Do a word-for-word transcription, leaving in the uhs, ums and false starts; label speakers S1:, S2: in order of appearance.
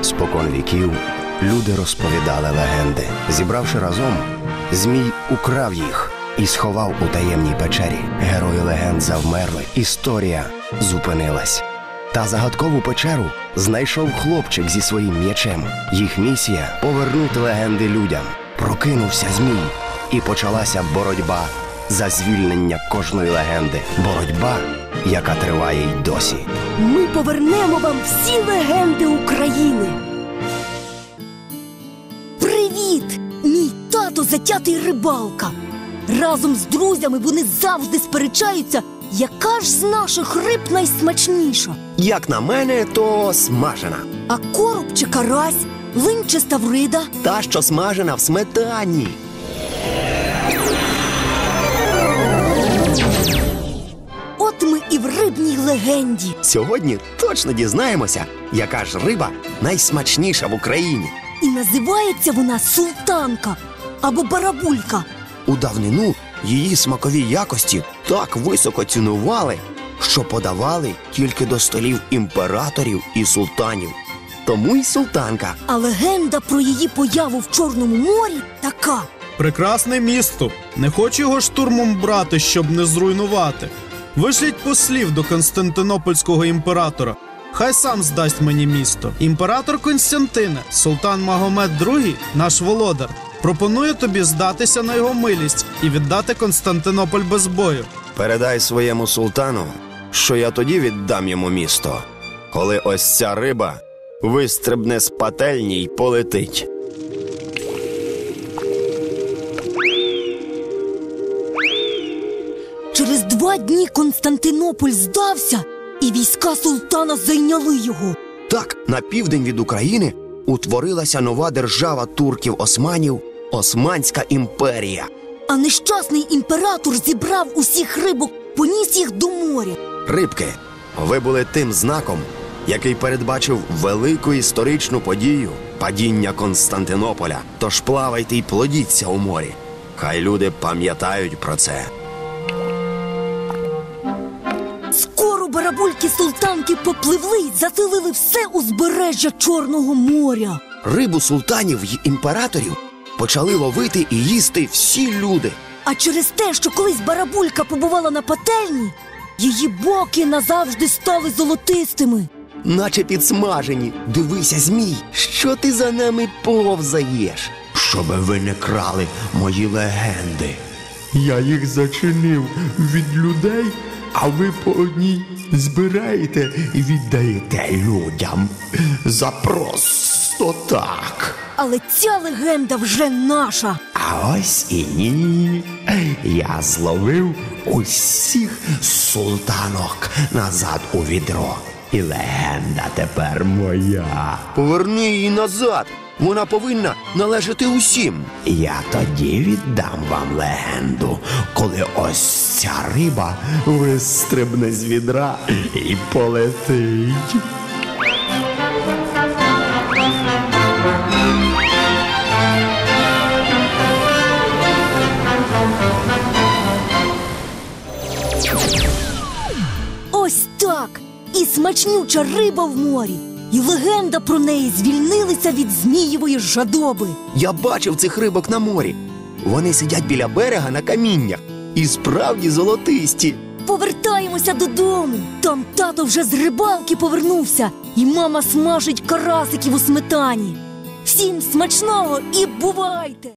S1: Спокон віків люди розповідали легенди. Зібравши разом, Змій украв їх і сховав у таємній печері. Герої легенд завмерли, історія зупинилась. Та загадкову печеру знайшов хлопчик зі своїм м'ячем. Їх місія – повернути легенди людям. Прокинувся Змій, і почалася боротьба за звільнення кожної легенди. Боротьба, яка триває й досі.
S2: Ми повернемо вам всі легенди України. Привіт! Мій тато затятий рибалка. Разом з друзями вони завжди сперечаються, яка ж з наших риб найсмачніша.
S1: Як на мене, то смажена.
S2: А короб чи карась, линь чи ставрида?
S1: Та, що смажена в сметані.
S2: От ми і в рибній легенді.
S1: Сьогодні точно дізнаємося, яка ж риба найсмачніша в Україні.
S2: І називається вона султанка або барабулька.
S1: У давнину її смакові якості так високо цінували, що подавали тільки до столів імператорів і султанів. Тому й султанка.
S2: А легенда про її появу в Чорному морі така.
S3: Прекрасне місто. Не хочу його штурмом брати, щоб не зруйнувати. Вишліть послів до Константинопольського імператора. Хай сам здасть мені місто. Імператор Константине, султан Магомед другий, наш володар, пропонує тобі здатися на його милість і віддати Константинополь без бою.
S1: Передай своєму султану, що я тоді віддам йому місто, коли ось ця риба вистрибне з пательні й полетить.
S2: Через два дні Константинополь здався, і війська султана зайняли його.
S1: Так, на південь від України утворилася нова держава турків-османів – Османська імперія.
S2: А нещасний імператор зібрав усіх рибок, поніс їх до моря.
S1: Рибки, ви були тим знаком, який передбачив велику історичну подію – падіння Константинополя. Тож плавайте й плодіться у морі. Хай люди пам'ятають про це.
S2: Скоро барабульки-султанки попливли й заселили все узбережжя Чорного моря.
S1: Рибу султанів й імператорів почали ловити і їсти всі люди.
S2: А через те, що колись барабулька побувала на пательні, її боки назавжди стали золотистими.
S1: Наче підсмажені. Дивися, Змій, що ти за нами повзаєш? Щоби ви не крали мої легенди.
S4: Я їх зачинив від людей, а ви по одній збираєте і віддаєте людям. За просто так.
S2: Але ця легенда вже наша.
S4: А ось і ні. Я зловив усіх султанок назад у відро. І легенда тепер моя.
S1: Поверни її назад. Вона повинна належати усім.
S4: Я тоді віддам вам легенду, коли ось ця риба вистрибне з відра і полетить.
S2: Ось так. І смачнюча риба в морі. І легенда про неї звільнилися від змієвої жадоби.
S1: Я бачив цих рибок на морі. Вони сидять біля берега на каміннях. І справді золотисті.
S2: Повертаємося додому. Там тато вже з рибалки повернувся. І мама смажить карасиків у сметані. Всім смачного і бувайте!